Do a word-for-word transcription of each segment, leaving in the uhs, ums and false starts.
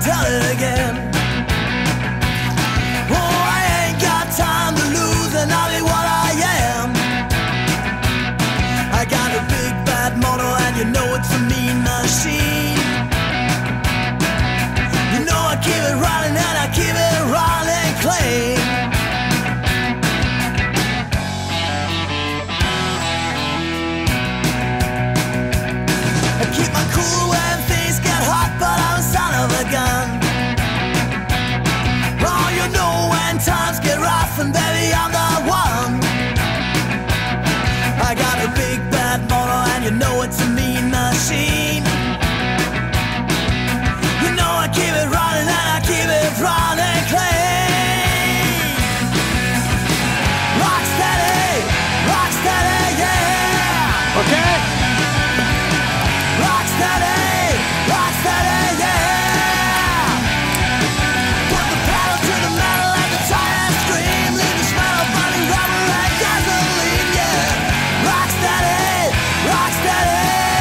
tell it again. Oh, I ain't got time to lose, and I'll be what I am. I got a big bad motor, and you know it's a mean machine. You know I keep it running, and I keep it running clean. I keep my cool when things get hot, but I'm a son of a gun. Oh, you know when times get rough, and baby, I'm the one. I got a big bad motor, and you know it's a mean machine. You know I keep it running, and I keep it running clean. Rock steady, rock steady, yeah. Okay. Rock steady, rock steady, yeah. Put the pedal to the metal, let the tires scream. Leave the smell of burning rubber and gasoline, yeah. Rock steady, rock steady.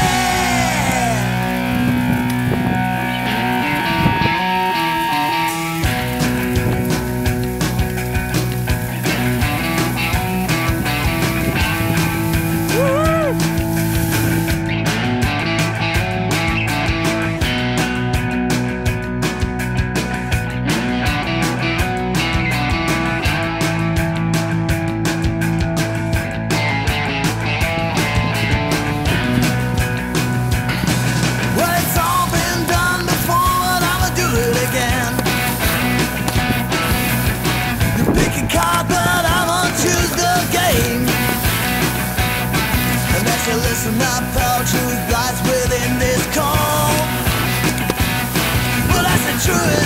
Well, it's all been done before, but I'ma do it again. You pick a card, but I'ma choose the game. And as you listen up, I'll choose lies within this call. Well, that's the truth.